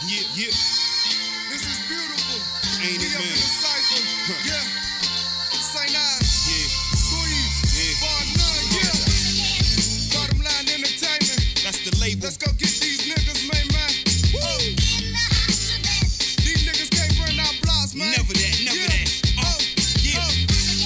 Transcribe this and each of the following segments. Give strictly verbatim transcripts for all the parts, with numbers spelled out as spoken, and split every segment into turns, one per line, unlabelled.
Yeah, yeah.
This is beautiful.
Ain't
we
it,
up
man?
in the cypher. Huh. Yeah. Saint I.
Yeah.
Squeeze.
Yeah.
Vol one. Yeah. Bottom line entertainment.
That's the label.
Let's go get these niggas, man, man. Woo. These niggas can't run our blocks, man.
Never that, never
yeah.
that. Uh,
oh.
yeah.
Oh.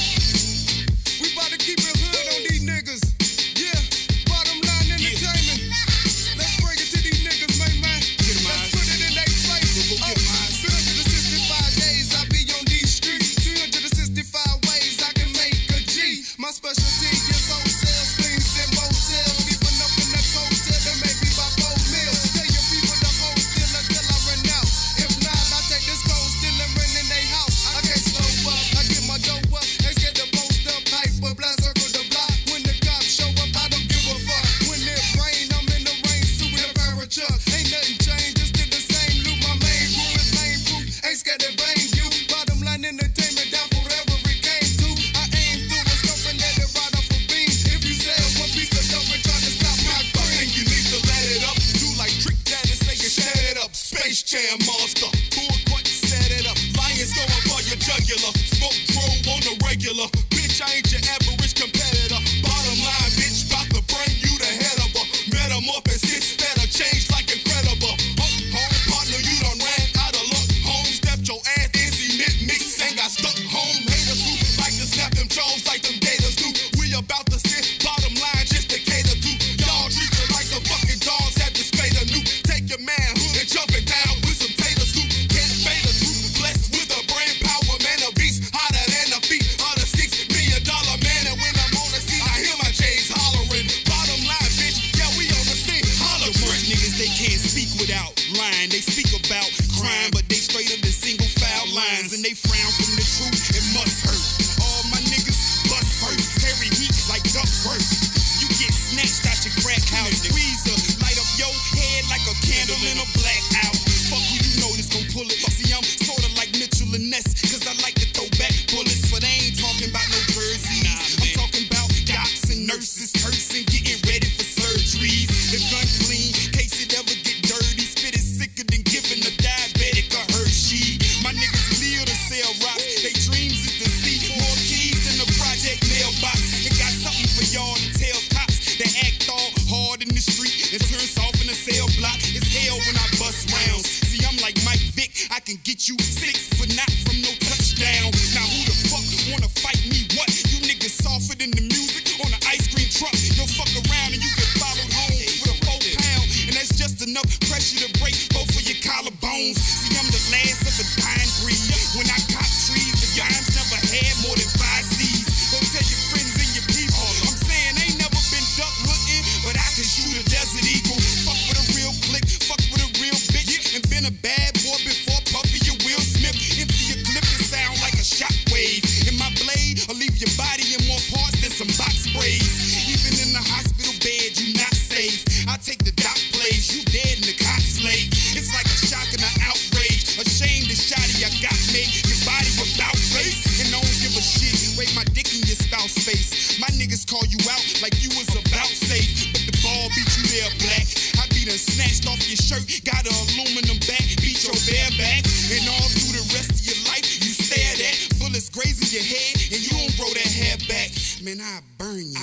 We about to keep it hood on these niggas. Yeah. Bottom line entertainment. Yeah. Let's bring it to these niggas, man, man.
Get 'em
Let's
eyes.
put it in their place.
Go, go
oh.
get 'em eyes.
three hundred sixty-five days I be on these streets. three hundred sixty-five ways I can make a G. My specialty is hotels, things and motels. Sleeping up in that hotel that may be by four meals. Tell your people to hold still until I run out. If not, I take this cold still and run in their house. I can't slow up, I get my dough up. Ain't scared to post up, hyper, blast circle the block. When the cops show up, I don't give a fuck. When it rain, I'm in the rain suit with a parachute. Ain't nothing changed, just did the same loop. My main crew is main proof. Ain't scared to bang you. Bottom line entertainment down forever it came to. I aim through a scope and let it ride off a beam. If you sell one piece of dope and try to stop my cream,
You need to let it up. Do like Trick Daddy, say you set it up. Space Jam monster. Full court, set it up. Lions going for your jugular. Smoke drove on the regular. Bitch, I ain't your average competitor. Bottom line, bitch, bout to bring you the head of a metamorphosis better change like incredible. Up, home partner, you done ran out of luck. Home stepped your ass, dizzy, knit, mix, and got stuck. Home haters who like to snap them jaws like them gators do. We about to sit, bottom line, just to cater to. Y'all treat you like some fucking dogs at the spade of new. Take your manhood and jump it down with some tater soup. Can't fade the truth, blessed with a brain power, man, a beast hotter than the feet of the six million dollar man. And when I'm on the scene, I hear my J's hollering. Bottom line, bitch, yeah, we on the scene, holler
Most
trick.
niggas, they can't speak without lying. They speak about crime, but they straight up the single foul lines. And they frown from the truth, it must hurt. All my niggas bust first, carry heat like duck first. You get snatched out your crack house, squeezer, light up your head like a candle in a blackout. Fuck who you know that's gon' pull it. See, I'm sorta like Mitchell and Ness, cause I like to throw back bullets. But I ain't talking about no jerseys. I'm talking about docs and nurses cursing, getting ready for surgeries. The gun clean, case it ever get dirty. Spit is sicker than giving a diabetic a Hershey. My niggas live to sell rocks. They dreams is to see more keys in the project mailbox. It got something for y'all to tell cops that act all hard in the street and turn soft in the cell block. It's hell when I bust rounds. See, I'm like Mike Vick. I can get you six, but not from no touchdown. Now who the fuck wanna fight me? What? You niggas softer than the music on an ice cream truck. You'll fuck around and you get followed home with a four pound, and that's just enough pressure to break both of your collarbones. See, I'm the last of a dying breed. When I cop trees, the giants never had more than five C's. Go tell your friends and your people. I'm saying ain't never been duck hunting, but I can shoot a desert eagle. Fuck with a real click, fuck with a real bitch, and been a bad boy before Puffy or Will Smith. Empty your clip and sound like a shockwave. And my blade will leave your body in more parts than some box sprays. Even in the hospital bed, you not safe. I take the doc place, you dead in the cops late. It's like a shock and an outrage. Ashamed the shotty I got made. Your body without face. And I don't give a shit. Wait my dick in your spouse face. My niggas call you out like you was about safe. But the ball beat you there, black. I be done snatched off your shirt. Got an aluminum back. Beat your bare back. And all through the rest of your life, you stared at. Bullets grazing your head. And you don't grow that hair back. Man, I burn you.